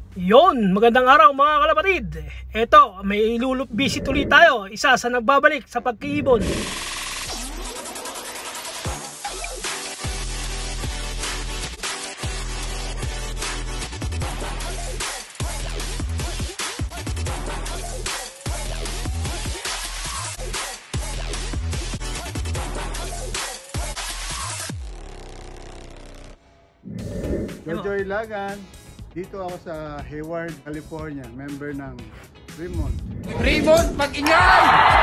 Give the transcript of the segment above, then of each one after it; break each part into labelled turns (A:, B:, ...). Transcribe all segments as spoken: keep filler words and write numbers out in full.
A: Yon, magandang araw mga kalapatid. Eto, may ilulup visit ulit tayo. Isa sa nagbabalik sa pagkiibon.
B: Joy Lagan. Dito ako sa Hayward, California, member ng Fremont.
C: Fremont, mag-ingay!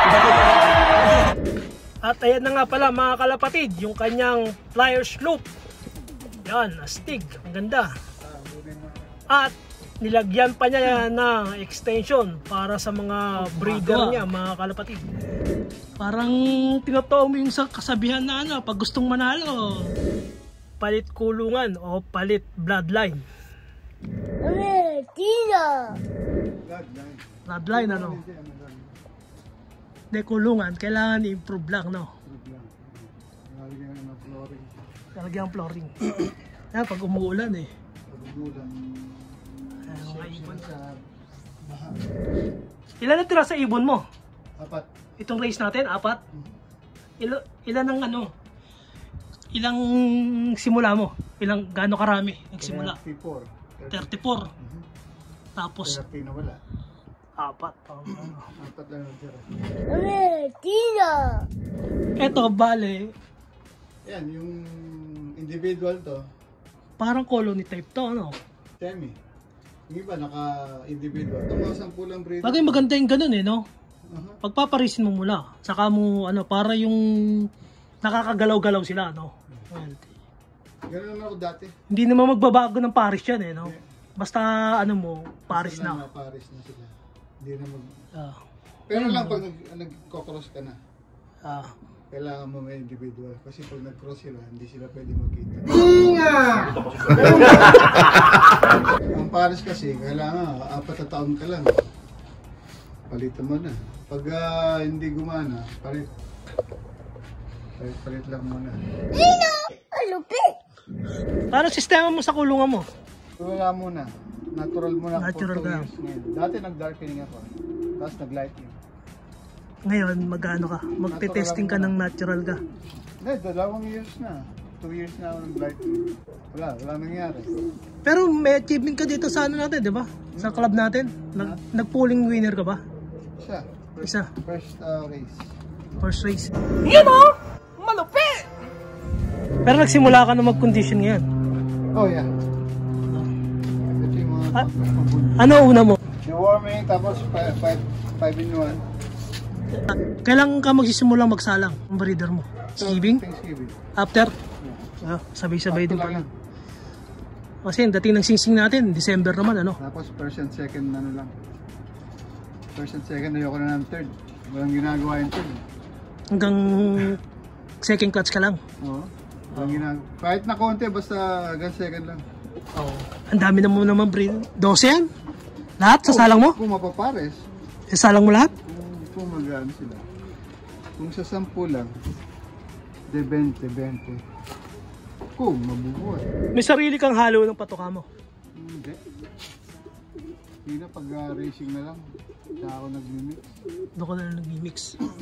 A: At ayan na nga pala mga kalapatid, yung kanyang flyers loop. Yan, astig, ang ganda. At nilagyan pa niya ng extension para sa mga breeder niya mga kalapatid. Parang tinotoo mo yung sa kasabihan na ano, pag gustong manalo, palit kulungan o palit bloodline.
B: Bloodline.
A: Bloodline ano? Hindi, kulungan. Kailangan i-improve lang, no?
B: Lalagyan ng flooring.
A: Lalagyan ng flooring. Yan, pag umuulan eh.
B: Pag umuulan.
A: Ayan, mga ibon.
B: Sa baha.
A: Ilan na tira sa ibon mo?
B: Apat.
A: Itong race natin, apat? Ilan, ilan ang ano? Ilang simula mo? Ilang, gaano karami nagsimula?
B: thirty-four.
A: thirty-four.
B: Mhm.
A: Tapos,
B: thirty na wala.
A: apat. Oh, ano.
B: Apat lang ang tira.
A: Eto, bale,
B: Yan, yung individual to,
A: parang colony type to, ano?
B: semi. Yung iba naka-individual. Ito mga sampulang breeder.
A: Bagay maganda yung ganun eh, no?
B: Uh-huh.
A: Pagpaparisin mo mula, saka mo, ano, para yung nakakagalaw-galaw sila, no? Well,
B: Ganun naman ako dati.
A: hindi naman magbabago ng Paris yan eh, no? Basta ano mo, Paris
B: Basta
A: na.
B: Paris na sila. Hindi na mag...
A: Ah,
B: Pero lang pag nag, nag-cross ka na,
A: ah.
B: kailangan mo may individual. Kasi pag nag-cross sila, hindi sila pwede magkita. Ang Paris kasi, kailangan apat na taon ka lang. Palitan mo na. Pag uh, hindi gumana, palit. Palit, palit lang muna.
A: Paano sistema mo sa kulungan mo?
B: Wala muna. Natural muna.
A: Natural
B: for two
A: ka.
B: years ngayon. Dati nag-darkening ako. Tapos nag-lightening.
A: Ngayon, mag-ano ka? Magte-testing ka ng natural ka?
B: Hindi, dalawang years na. Two years na ako nag-lightening. Wala, wala nangyari.
A: Pero may achievement ka dito sa ano natin, di ba? Sa club natin. Nag Nag-pooling winner ka ba?
B: Siya. First,
A: Isa.
B: First uh, race.
A: First race.
C: Yan o! Malupit!
A: Pero nagsimula ka na mag-condition ngayon.
B: Oh yeah. Ito yung mga
A: Ah.
B: pagpapabun.
A: Ano una mo?
B: Deworming, tapos five in one.
A: Kailan ka magsisimulang magsalang ang breeder mo? Thanksgiving?
B: Thanksgiving.
A: After?
B: Yeah.
A: Ah, sabay-sabay din
B: Sakto lang
A: pala.
B: yan.
A: Kasi yung dating ng singsing natin, December naman ano?
B: Tapos first and second ano lang. First and second, ayoko na ng third. Walang ginagawa yung third.
A: Hanggang second clutch ka lang.
B: Oo. Walang ginagawa. Kahit na konti, basta hanggang second lang.
A: Oo. Ang dami na mo naman breed. twelve yan? Lahat? Sa salang mo?
B: Kung mapapares,
A: Sa salang mo lahat?
B: kung, kung mag-ano sila. Kung sa sampu lang, de twenty, twenty. Kung mabubuhay.
A: May sarili kang halo ng patuka mo.
B: Hindi. Hindi na pag uh, racing na lang. Kaya ako nag-mix.
A: Doon ka na nag-mix.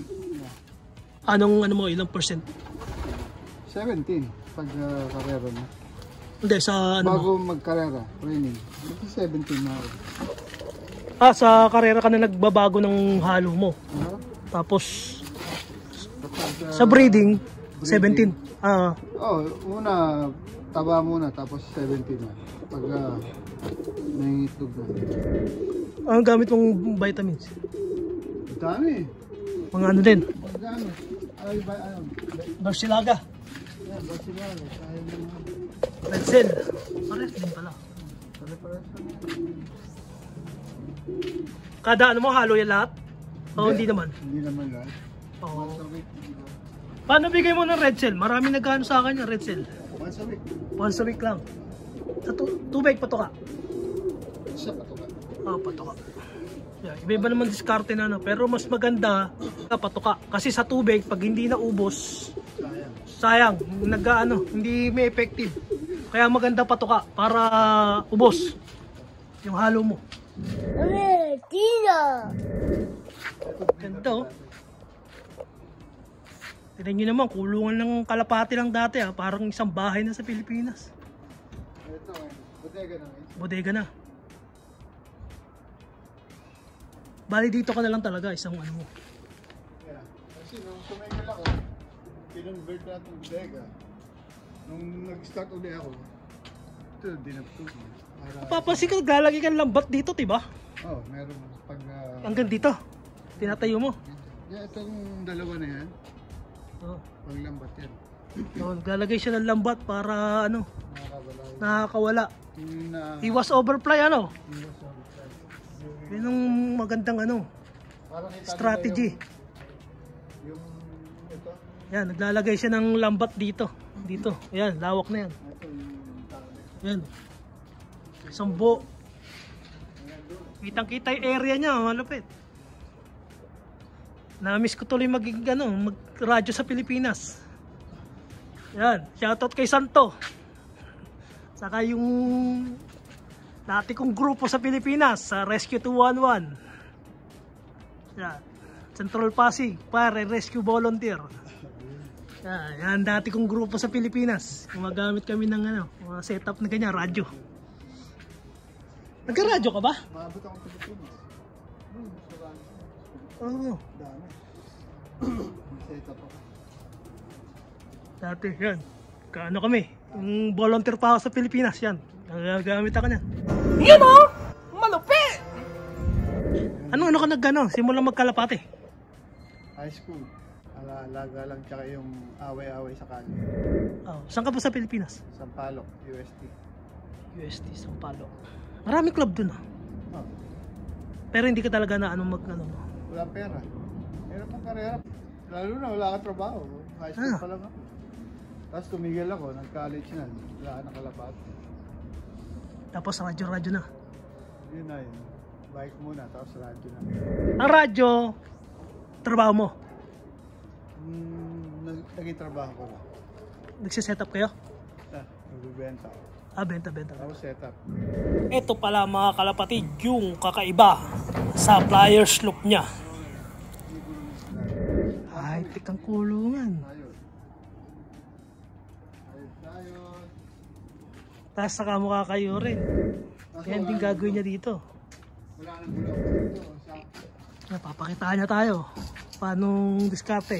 A: Anong ano mo, ilang percent?
B: seventeen pag uh, karera na.
A: Hindi, sa ano
B: Bago
A: mo?
B: magkarera, training. seventeen na ako.
A: Ah, sa karera ka na nagbabago ng halo mo.
B: Ano?
A: Tapos,
B: Kapag, uh,
A: sa breeding, seventeen. Ah,
B: Oh, una, taba muna, tapos seventeen na. Pag uh, nangingitlog na.
A: ang gamit mong vitamins?
B: Ang dami.
A: Mga ano din?
B: Ang dami. Ay, ba, ano?
A: Barsilaga.
B: Yan, Barcelona. Kaya naman.
A: Red Cell. Pares din pala.
B: Pare-pares lang.
A: Kada ano mo, halo yan lahat? O hindi naman?
B: Hindi naman lahat.
A: Oo.
B: Once a week. di ba?
A: Paano bigay mo ng Red Cell? Marami nagkano sa akin yung Red Cell.
B: Once a week.
A: Once a week lang. Sa tu tubig, patuka.
B: Isa pa to ka.
A: Ah, patuka. Yeah, iba-iba naman diskarte na, no? Pero mas maganda na patuka. Kasi sa tubig, pag hindi na ubos,
B: Sayang.
A: sayang, nag-ano, hindi may effective. Kaya maganda patuka para ubos. Yung halo mo.
D: Ame, tira.
A: Ganda oh. Tignan nyo naman, kulungan ng kalapati lang dati ah. Parang isang bahay na sa Pilipinas.
B: Ito, bodega na eh.
A: Bodega na. Bali dito ka na lang talaga, isang ano mo.
B: Yeah. Kasi nung tumigil ako, kinonvert natin ng bodega. Nung nag-start ulit ako, ito, dinaptog.
A: Papansin ka, galagi kang lambat dito, diba?
B: Oo, oh, meron pag... Uh,
A: Hanggang dito, tinatayo mo.
B: Yeah, itong dalawa na yan,
A: Oh.
B: paglambat yan.
A: So, galagay siya ng lambat para ano,
B: Nakakawala.
A: nakakawala.
B: Yung na...
A: Iwas overfly ano.
B: Iwas overfly.
A: Yun ang magandang ano,
B: Parang kita
A: strategy.
B: Yung, yung ito,
A: Yan, naglalagay siya ng lambat dito. Dito, ayan, lawak na yan.
B: ito yung tao.
A: Yan. Isang buo. Kitang kita yung area niya, malupit. Na-miss ko tuloy maging ano, mag-radyo sa Pilipinas. Yan, shoutout kay Santo. Saka yung dati kong grupo sa Pilipinas, sa Rescue two one one. Yan, Central Pasig, pare, Rescue Volunteer. Yan, yan dati kong grupo sa Pilipinas. Gumagamit kami ng ano, mga setup na ganyan, radyo. Nagka-radyo ka ba?
B: Maabot ako sa Pilipinas. Hmm, sa radyo.
A: Oo.
B: Dami. Set up ako.
A: Dati, yan. Kaano kami? Yung volunteer pa ako sa Pilipinas, yan. Nagagamit ako niyan.
C: Yan o! Malupit!
A: Ano, ano ka nag-ano? Simulang magkalapate.
B: High school. Alaga lang tsaka yung away-away sa kanya.
A: Oh, saan ka ba sa Pilipinas?
B: Sampaloc, U S T.
A: U S T, Sampaloc. Marami club dun ah.
B: Oh,
A: Pero hindi ka talaga na ano mag ano.
B: wala pera. Hirap ang karera. Lalo na wala kang trabaho. High school
A: Ah.
B: pa lang ako. Tapos tumigil ako, nag-college na. Wala ka nakalapat.
A: Tapos radyo-radyo na.
B: Yun na yun. Bike muna, tapos radyo na.
A: Ang radyo, trabaho mo.
B: Hmm, nag- naging trabaho ko na.
A: Nagsiset up kayo?
B: Ah, nagbibenta ako.
A: Ah, benta, benta.
B: Tapos setup.
A: Ito pala mga kalapatid, yung kakaiba sa pliers loop niya. Ay, tikang kulungan.
B: Ayun. Ayun tayo.
A: Tapos saka mukha kayo rin. Yan din gagawin niya dito.
B: Wala nang gulong dito. Sa
A: Napapakitaan niya tayo. Paano diskarte?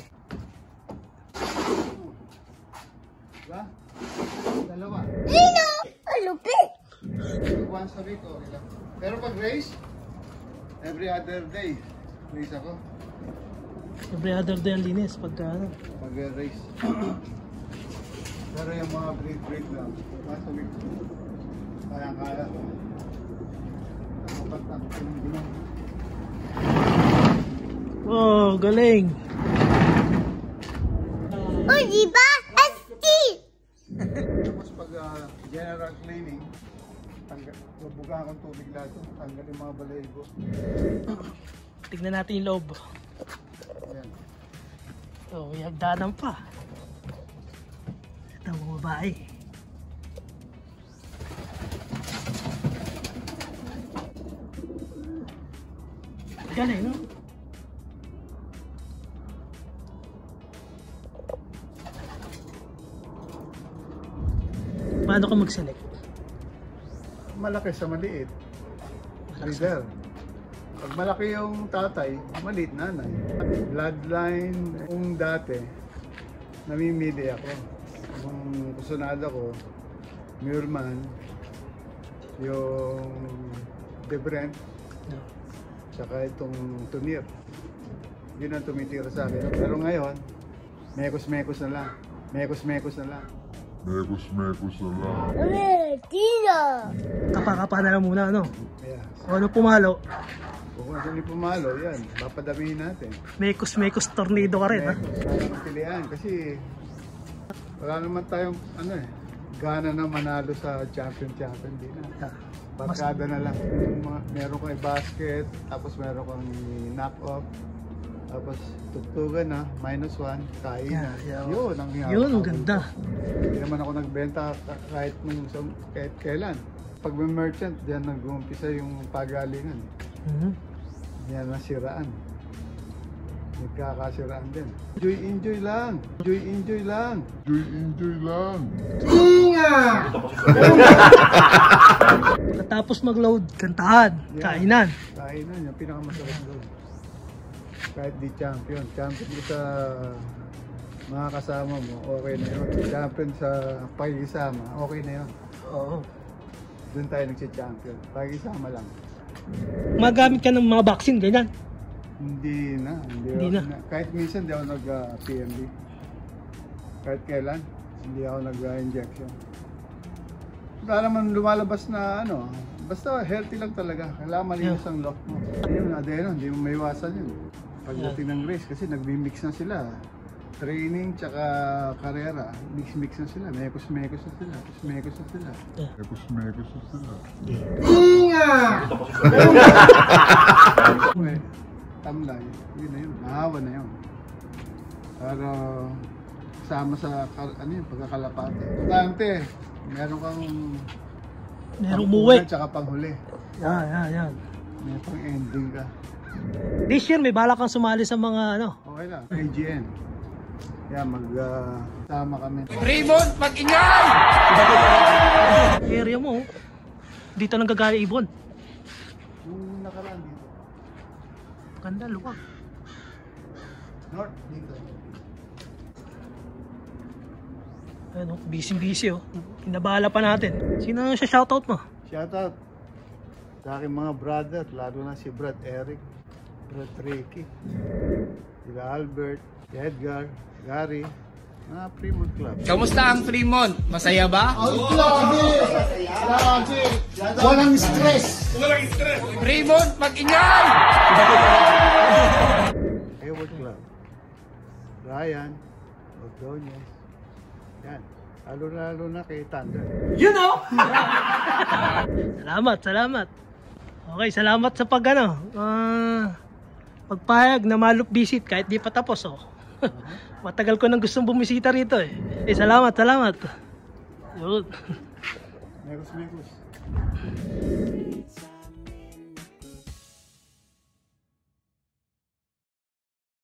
B: Diba? Dalawa.
D: Nino! Malupit!
B: Once a week, okay lang. Pero pag race, every other day, race ako.
A: Every other day ang linis pagka ano.
B: Pag race. Pero yung mga break-break lang, once a week. Kaya-kaya. Nakapagtakot yung gulong.
A: Oh, galing.
D: O, diba? Asti!
B: Tapos pag uh, general cleaning, tanggal, bubuga akong tubig lahat, tanggal yung mga balayibo.
A: Tignan natin yung loob.
B: Ayan.
A: Oh, may hagdanan pa. Ito mga babae. Galing, no? Paano ka mag-select?
B: Malaki sa maliit.
A: Malaki sa-
B: Leader. Pag malaki yung tatay, maliit nanay. Bloodline, kung dati, namimili ako. Kung kusunada ko, Muirman, yung De Brent,
A: No.
B: tsaka itong Tunir. Yun ang tumitira sa akin. Pero ngayon, mekos-mekos na lang. Mekos-mekos na lang.
E: Mekos-mekos na lang.
D: Ame, tira.
A: Kapa-kapa na lang muna, ano?
B: Kaya,
A: Kung ano pumalo,
B: kung ano yung pumalo, yan, papadamihin natin.
A: mekos-mekos tornado ka rin, ha?
B: Mekos, wala nang pilihan kasi wala naman tayong ano eh, gana na manalo sa champion-champion, di na.
A: Ah,
B: Barkada na lang. Yung mga- Meron kang basket, tapos meron kang knock-off, tapos tugtugan na, minus one, kain na.
A: Yeah, yeah.
B: Yun, ang
A: Yun,
B: hawak-hawak
A: ganda.
B: ko. Hindi naman ako nagbenta ka- kahit, nung, sa- kahit kailan. pag may merchant, diyan nag-uumpisa yung pagalingan.
A: Mhm.
B: Yan nasiraan. Nagkakasiraan din. Enjoy, enjoy lang. Enjoy, enjoy lang.
E: Enjoy, enjoy lang.
A: Pagkatapos mag-load, kantahan,
B: Yeah.
A: kainan.
B: Kainan, yung pinakamasarap doon. Kahit di champion. Champion mo sa mga kasama mo, okay na yun. Champion sa pakikisama, okay na yun.
A: Oo.
B: Doon tayo nagsi-champion. Pakikisama lang.
A: Magamit ka ng mga vaccine, ganyan.
B: Hindi na. Hindi,
A: Hindi
B: ako
A: na.
B: Kahit minsan di ako nag-P M D. Kahit kailan, hindi ako nag-injection. Wala naman lumalabas na ano. Basta healthy lang talaga. Kailangan malinis ang lock mo. Ayun, adeno, hindi mo maiwasan yun. Pagdating ng race, kasi nagbi-mix na sila. Training tsaka karera, mix-mix na sila. Mekos-mekos na sila. Mekos na sila.
E: Mekos, mekos na sila.
B: Okay. Tamlay, yun na yun, mahawa na yun. Para sama sa kar- ano yun, pagkakalapate. Importante, meron kang
A: Merong umuwi.
B: pangkunan tsaka panghuli.
A: Yan, yan, yan.
B: May pang ending ka.
A: This year, may balak kang sumali sa mga ano.
B: Okay lang, A G N. Kaya mag uh, sama kami.
C: Raymond, mag-ingay!
A: Area mo, oh. Dito nang gagaya ibon.
B: Yung nakaraan dito.
A: Ganda, luwag.
B: North, dito.
A: Ano, busy-busy oh. Kinabala pa natin. Sino ang siya shoutout mo?
B: Shoutout sa aking mga brother, lalo na si Brad Eric, Brad Ricky, sila Albert, si Edgar, Gary, mga Fremont Club.
C: Kamusta ang Fremont? Masaya ba?
B: Walang stress!
C: Fremont, mag-ingay!
B: Hayward Club, Ryan, Ordonez, yan. Lalo-lalo na kay Thunder.
A: Salamat, salamat. Okay, salamat sa pag ano, ah, pagpayag na malup visit kahit di pa tapos oh. Matagal ko nang gustong bumisita rito eh. Eh, salamat, salamat. Yun.
B: Mekos, mekos.